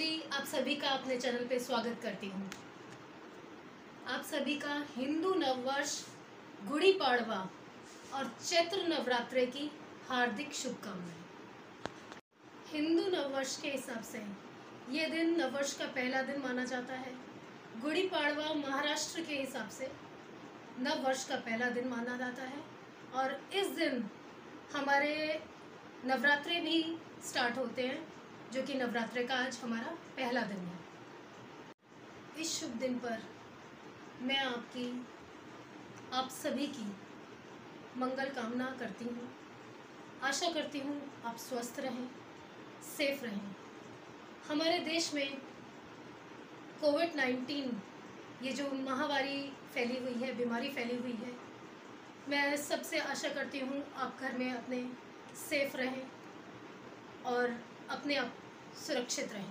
नवरात्रि आप सभी का अपने चैनल पे स्वागत करती हूँ। आप सभी का हिंदू नववर्ष गुड़ी पाड़वा और चैत्र नवरात्रि की हार्दिक शुभकामनाएं। हिंदू नववर्ष के हिसाब से ये दिन नववर्ष का पहला दिन माना जाता है। गुड़ी पाड़वा महाराष्ट्र के हिसाब से नववर्ष का पहला दिन माना जाता है और इस दिन हमारे नवरात्रि भी स्टार्ट होते हैं, जो कि नवरात्रि का आज हमारा पहला दिन है। इस शुभ दिन पर मैं आप सभी की मंगल कामना करती हूँ। आशा करती हूँ आप स्वस्थ रहें, सेफ रहें। हमारे देश में कोविड-19 ये जो महामारी फैली हुई है, बीमारी फैली हुई है, मैं सबसे आशा करती हूँ आप घर में अपने सेफ रहें और अपने आप सुरक्षित रहें।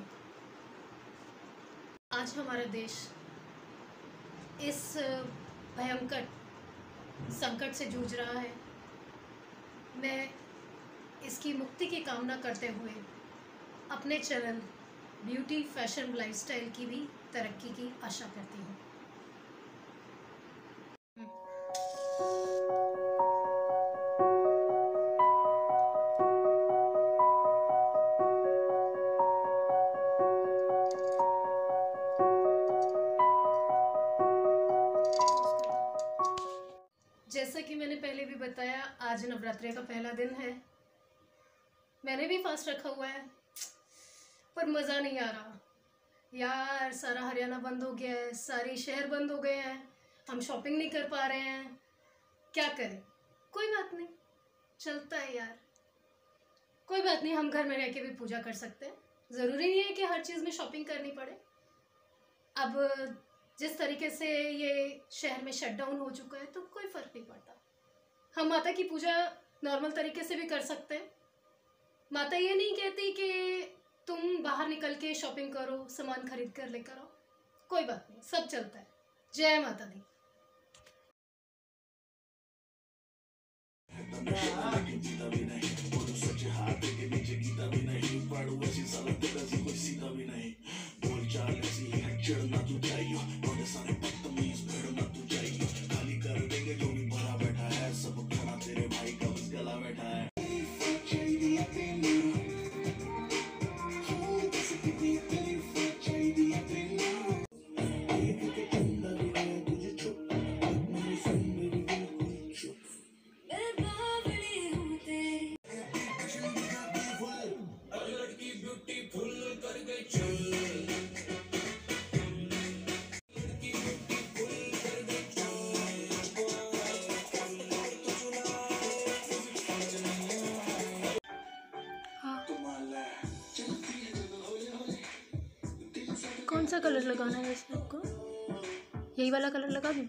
आज हमारा देश इस भयंकर संकट से जूझ रहा है। मैं इसकी मुक्ति की कामना करते हुए अपने चैनल ब्यूटी फैशन लाइफस्टाइल की भी तरक्की की आशा करती हूँ। जैसा कि मैंने पहले भी बताया, आज नवरात्रि का पहला दिन है। मैंने भी फास्ट रखा हुआ है, पर मज़ा नहीं आ रहा यार। सारा हरियाणा बंद हो गया है, सारे शहर बंद हो गए हैं, हम शॉपिंग नहीं कर पा रहे हैं। क्या करें? कोई बात नहीं, चलता है यार। कोई बात नहीं, हम घर में रह के भी पूजा कर सकते हैं। ज़रूरी नहीं है कि हर चीज़ में शॉपिंग करनी पड़े। अब जिस तरीके से ये शहर में शटडाउन हो चुका है, तो कोई फ़र्क नहीं पड़ता। हम माता की पूजा नॉर्मल तरीके से भी कर सकते हैं। माता ये नहीं कहती कि तुम बाहर निकल के शॉपिंग करो, सामान खरीद कर लेकर आओ। कोई बात नहीं, सब चलता है। जय माता दी। कौन सा कलर लगाना है वैसे आपको? यही वाला कलर लगा दूँ?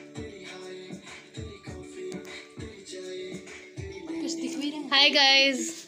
Hi guys,